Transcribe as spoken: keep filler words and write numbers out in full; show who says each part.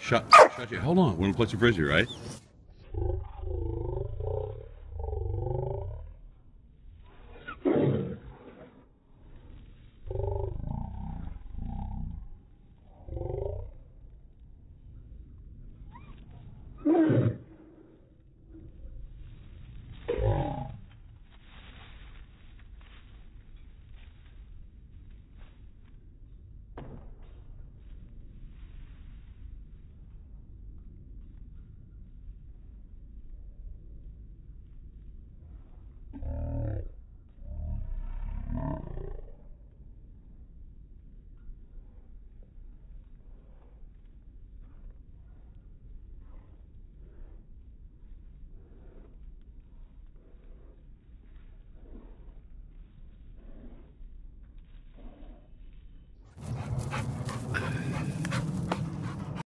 Speaker 1: Shut, shut you. Hold on. We're gonna play some frisbee, right?